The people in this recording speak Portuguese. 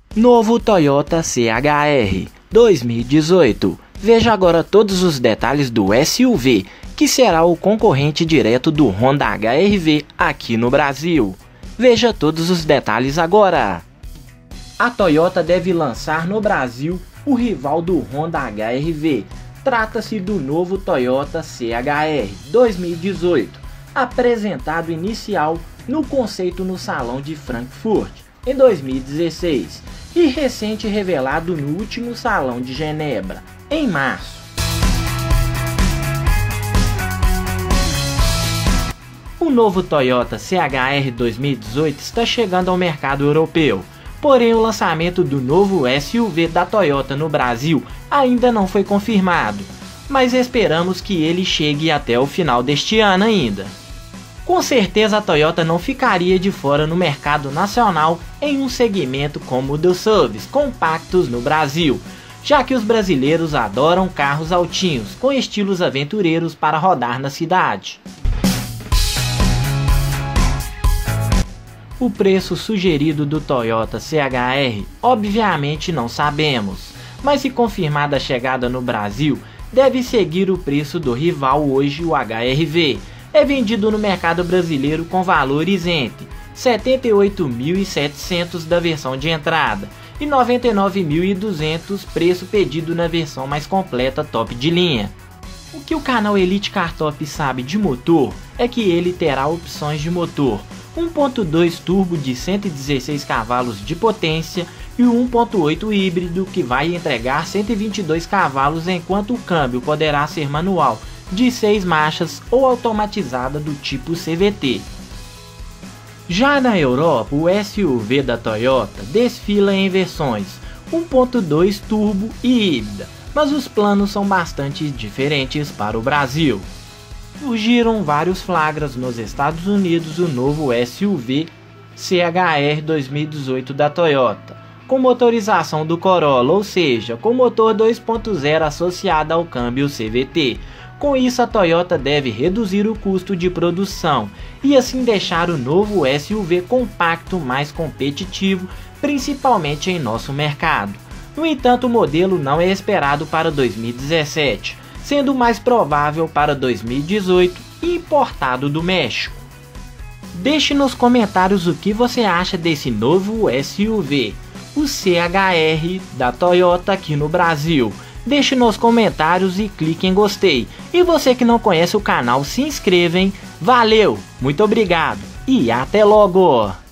Novo Toyota CHR 2018. Veja agora todos os detalhes do SUV, que será o concorrente direto do Honda HR-V aqui no Brasil. Veja todos os detalhes agora. A Toyota deve lançar no Brasil o rival do Honda HR-V. Trata-se do novo Toyota CHR 2018, apresentado inicial no conceito no Salão de Frankfurt em 2016 e recente revelado no último Salão de Genebra, em março. O novo Toyota CHR 2018 está chegando ao mercado europeu, porém o lançamento do novo SUV da Toyota no Brasil ainda não foi confirmado, mas esperamos que ele chegue até o final deste ano ainda. Com certeza a Toyota não ficaria de fora no mercado nacional em um segmento como o dos SUVs compactos no Brasil, já que os brasileiros adoram carros altinhos com estilos aventureiros para rodar na cidade. O preço sugerido do Toyota CHR obviamente não sabemos, mas se confirmada a chegada no Brasil, deve seguir o preço do rival hoje, o HR-V. É vendido no mercado brasileiro com valores entre R$ 78.700 da versão de entrada e R$ 99.200 preço pedido na versão mais completa top de linha. O que o canal Elite Car Top sabe de motor é que ele terá opções de motor 1.2 turbo de 116 cavalos de potência e o 1.8 híbrido que vai entregar 122 cavalos, enquanto o câmbio poderá ser manual de 6 marchas ou automatizada do tipo CVT. Já na Europa, o SUV da Toyota desfila em versões 1.2 turbo e híbrida, mas os planos são bastante diferentes para o Brasil. Surgiram vários flagras nos Estados Unidos o novo SUV CHR 2018 da Toyota, com motorização do Corolla, ou seja, com motor 2.0 associado ao câmbio CVT. Com isso, a Toyota deve reduzir o custo de produção e assim deixar o novo SUV compacto mais competitivo, principalmente em nosso mercado. No entanto, o modelo não é esperado para 2017, sendo mais provável para 2018 e importado do México. Deixe nos comentários o que você acha desse novo SUV, o CHR da Toyota aqui no Brasil. Deixe nos comentários e clique em gostei. E você que não conhece o canal, se inscreva, hein? Valeu, muito obrigado e até logo!